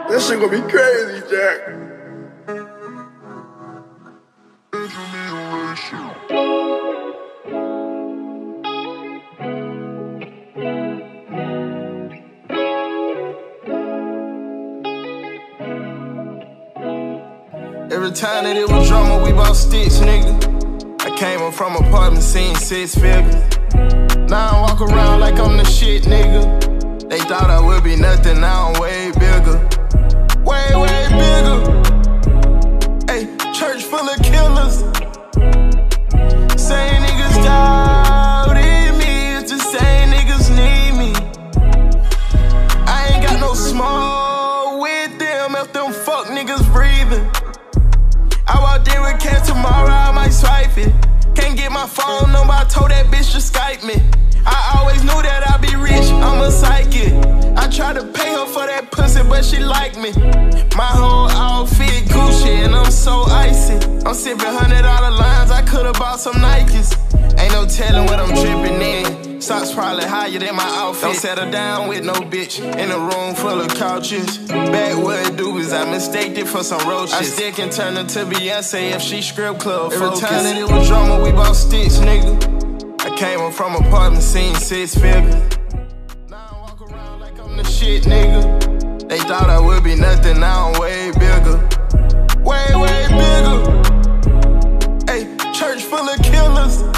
That shit gonna be crazy, Jack. Every time that it was drama, we bought sticks, nigga. I came up from apartment, seen 6 figures. Now I walk around like I'm the shit, nigga. They thought I would be nothing, now I'm way bigger. Way, way bigger. Ay, church full of killers. Same niggas doubted me, it's the same niggas need me. I ain't got no smoke with them, if them fuck niggas breathing. I walked in with cash, tomorrow I might swipe it. Can't get my phone number, I told that bitch to Skype me. I always knew that I'd be rich, I'm a psychic. I tried to pay her for that pussy, but she liked me. My whole outfit Gucci, and I'm so icy. I'm sipping $100 lines, I could've bought some Nikes. Ain't no telling what I'm dripping in. Socks probably higher than my outfit. Don't settle down with no bitch in a room full of couches. Backwood doobies, I mistaked it for some roaches. I still can turn her to Beyonce if she script club focus. Every time that it was drama, we bought sticks, nigga. I came up from apartment, seen 6 figures. Now I walk around like I'm the shit, nigga. They thought I would be nothing, now I'm way bigger. Way, way bigger. Ay, church full of killers.